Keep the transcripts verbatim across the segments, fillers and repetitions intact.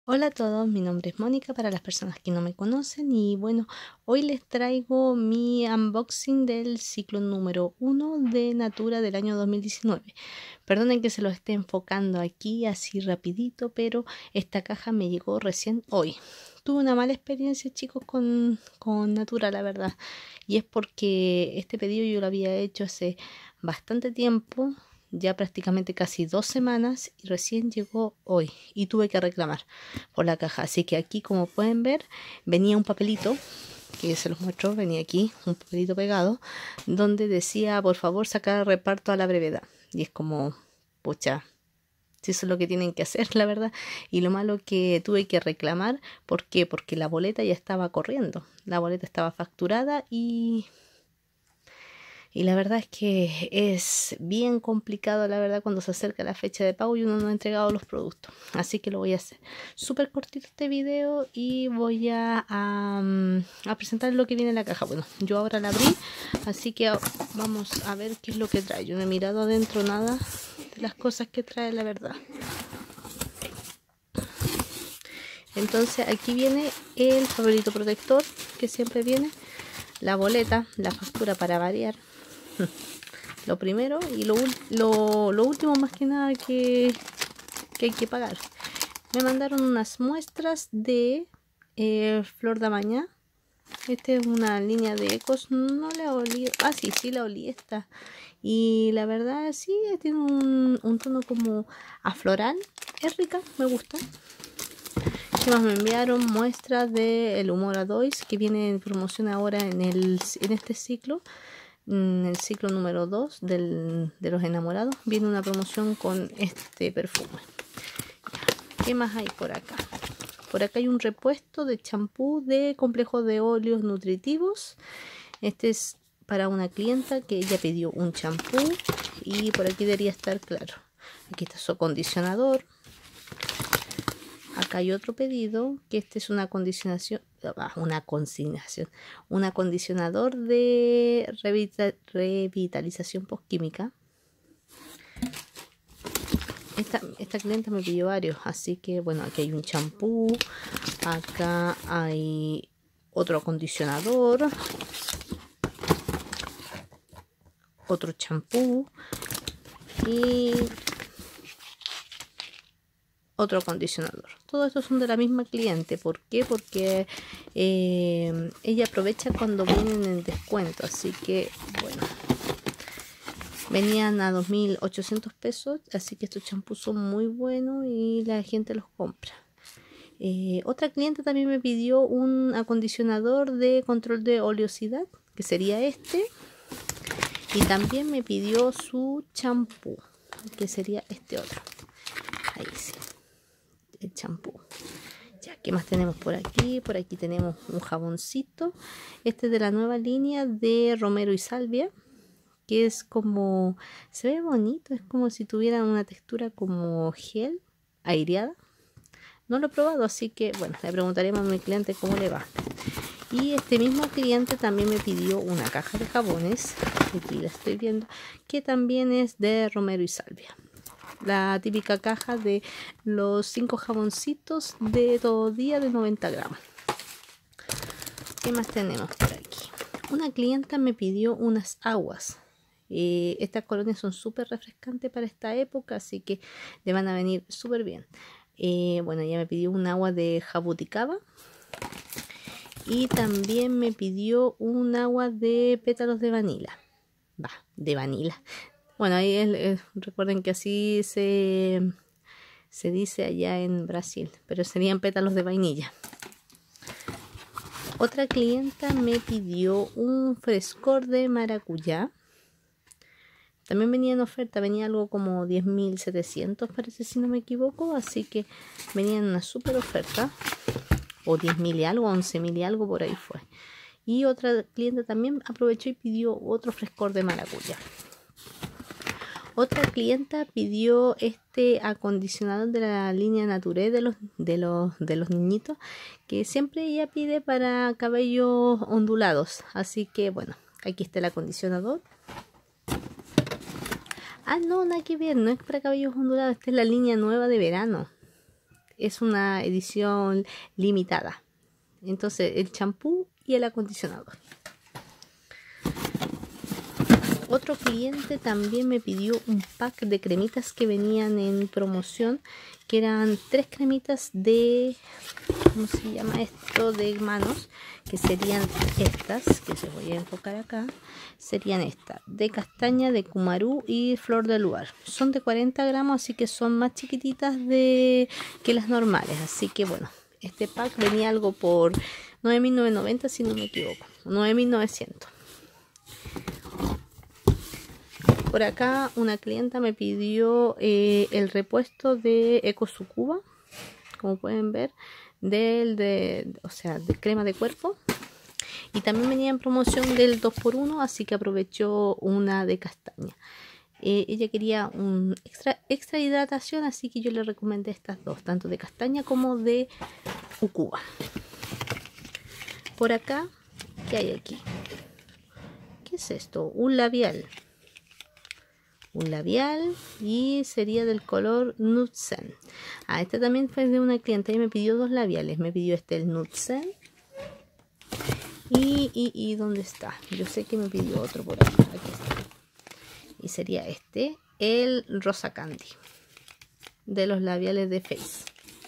Hola a todos, mi nombre es Mónica para las personas que no me conocen y bueno, hoy les traigo mi unboxing del ciclo número uno de Natura del año dos mil diecinueve. Perdonen que se lo esté enfocando aquí así rapidito, pero esta caja me llegó recién hoy. Tuve una mala experiencia, chicos, con, con Natura, la verdad, y es porque este pedido yo lo había hecho hace bastante tiempo, ya prácticamente casi dos semanas, y recién llegó hoy y tuve que reclamar por la caja. Así que aquí, como pueden ver, venía un papelito que se los muestro, venía aquí un papelito pegado donde decía por favor sacar reparto a la brevedad, y es como, pucha, si eso es lo que tienen que hacer, la verdad. Y lo malo que tuve que reclamar, ¿por qué? Porque la boleta ya estaba corriendo, la boleta estaba facturada y Y la verdad es que es bien complicado, la verdad, cuando se acerca la fecha de pago y uno no ha entregado los productos. Así que lo voy a hacer súper cortito este video y voy a, a, a presentar lo que viene en la caja. Bueno, yo ahora la abrí, así que vamos a ver qué es lo que trae. Yo no he mirado adentro nada de las cosas que trae, la verdad. Entonces aquí viene el papelito protector que siempre viene, la boleta, la factura para variar. Lo primero y lo, lo, lo último más que nada que, que hay que pagar. Me mandaron unas muestras de eh, Flor de Amañá. Esta es una línea de ecos. No la olí. Ah, sí, sí la olí esta. Y la verdad sí, tiene un, un tono como a floral. Es rica, me gusta. ¿Qué más me enviaron? Muestras de El Humor a Dois, que viene en promoción ahora en, el, en este ciclo. En el ciclo número dos del, de los enamorados viene una promoción con este perfume. ¿Qué más hay por acá? Por acá hay un repuesto de champú de complejo de óleos nutritivos. Este es para una clienta que ella pidió un champú y por aquí debería estar claro. Aquí está su acondicionador. Acá hay otro pedido, que este es una acondicionación, una consignación, un acondicionador de revita, revitalización postquímica. Esta, esta clienta me pidió varios, así que bueno, aquí hay un champú, acá hay otro acondicionador, otro champú y otro acondicionador. Todos estos son de la misma cliente. ¿Por qué? Porque eh, ella aprovecha cuando vienen en descuento. Así que, bueno, venían a dos mil ochocientos pesos. Así que estos champús son muy buenos y la gente los compra. Eh, otra cliente también me pidió un acondicionador de control de oleosidad, que sería este. Y también me pidió su champú, que sería este otro. Ahí sí. El champú. Ya, ¿qué más tenemos por aquí? Por aquí tenemos un jaboncito. Este es de la nueva línea de Romero y Salvia, que es como, se ve bonito, es como si tuviera una textura como gel, aireada. No lo he probado, así que bueno, le preguntaremos a mi cliente cómo le va. Y este mismo cliente también me pidió una caja de jabones, aquí la estoy viendo, que también es de Romero y Salvia. La típica caja de los cinco jaboncitos de todo día de noventa gramos. ¿Qué más tenemos por aquí? Una clienta me pidió unas aguas. Eh, estas colonias son súper refrescantes para esta época, así que le van a venir súper bien. Eh, bueno, ella me pidió un agua de jabuticaba. Y también me pidió un agua de pétalos de vanilla. Va, de vanilla. Bueno, ahí es, es, recuerden que así se, se dice allá en Brasil, pero serían pétalos de vainilla. Otra clienta me pidió un frescor de maracuyá. También venía en oferta, venía algo como diez mil setecientos, parece, si no me equivoco. Así que venía en una super oferta. O diez mil y algo, once mil y algo, por ahí fue. Y otra cliente también aprovechó y pidió otro frescor de maracuyá. Otra clienta pidió este acondicionador de la línea Nature de los, de los, de los niñitos, que siempre ella pide para cabellos ondulados. Así que bueno, aquí está el acondicionador. Ah, no, nada que ver, no es para cabellos ondulados, esta es la línea nueva de verano. es una edición limitada. Entonces el champú y el acondicionador. Otro cliente también me pidió un pack de cremitas que venían en promoción, que eran tres cremitas de, ¿cómo se llama esto? De manos, que serían estas, que se voy a enfocar acá, serían estas, de castaña, de cumarú y flor de luar. Son de cuarenta gramos, así que son más chiquititas de que las normales, así que bueno, este pack venía algo por nueve mil novecientos noventa, si no me equivoco, nueve mil novecientos. Por acá una clienta me pidió eh, el repuesto de Eco Sucuba, como pueden ver, del de, o sea, de crema de cuerpo. Y también venía en promoción del dos por uno, así que aprovechó una de castaña. Eh, ella quería un extra, extra hidratación, así que yo le recomendé estas dos, tanto de castaña como de Ucuba. Por acá, ¿qué hay aquí? ¿Qué es esto? Un labial. Un labial y sería del color Nude Zen. Ah, este también fue de una clienta y me pidió dos labiales. Me pidió este, el Nude Zen. Y, y, y ¿dónde está? Yo sé que me pidió otro por aquí. Aquí está. Y sería este, el Rosa Candy, de los labiales de Face.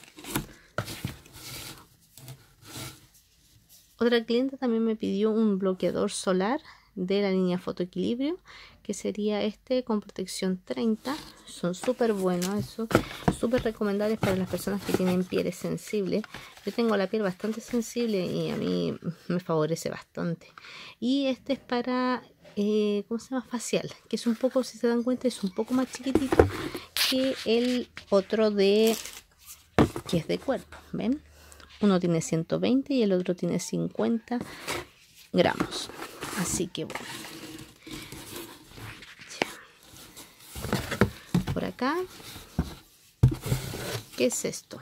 Otra clienta también me pidió un bloqueador solar de la línea Fotoequilibrio, que sería este con protección treinta. Son súper buenos, eso, súper recomendables para las personas que tienen pieles sensibles. Yo tengo la piel bastante sensible y a mí me favorece bastante. Y este es para, eh, ¿cómo se llama? Facial, que es un poco, si se dan cuenta, es un poco más chiquitito que el otro de, que es de cuerpo, ¿ven? Uno tiene ciento veinte y el otro tiene cincuenta gramos. Así que bueno. Por acá, ¿qué es esto?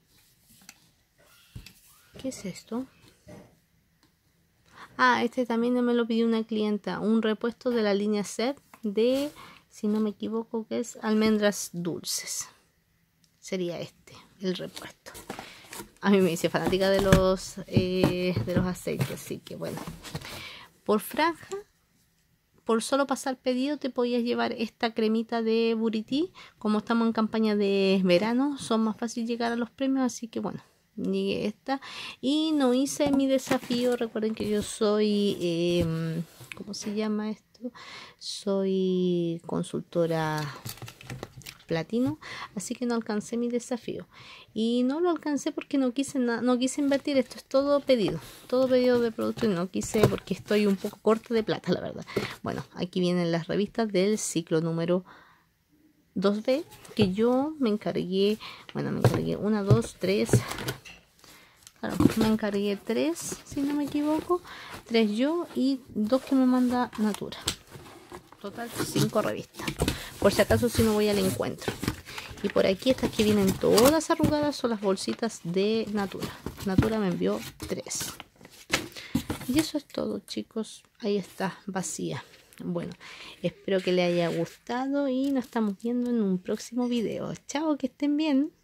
¿Qué es esto? Ah, este también me lo pidió una clienta, un repuesto de la línea Set de, si no me equivoco, que es almendras dulces. Sería este, el repuesto. A mí me dice fanática de los, eh, de los aceites, así que bueno. Por franja, por solo pasar pedido te podías llevar esta cremita de Buriti. Como estamos en campaña de verano, son más fácil llegar a los premios, así que bueno, llegué esta. Y no hice mi desafío. Recuerden que yo soy, eh, ¿cómo se llama esto? Soy consultora platino, así que no alcancé mi desafío. Y no lo alcancé porque no quise nada, no quise invertir. Esto es todo pedido, todo pedido de producto y no quise porque estoy un poco corta de plata, la verdad. Bueno, aquí vienen las revistas del ciclo número dos B, que yo me encargué, bueno, me encargué una, dos, tres, claro, me encargué tres, si no me equivoco, tres yo y dos que me manda Natura. Total, cinco revistas. Por si acaso, si no voy al encuentro. Y por aquí estas que vienen todas arrugadas son las bolsitas de Natura. Natura me envió tres. Y eso es todo, chicos. Ahí está, vacía. Bueno, espero que les haya gustado y nos estamos viendo en un próximo video. Chao, que estén bien.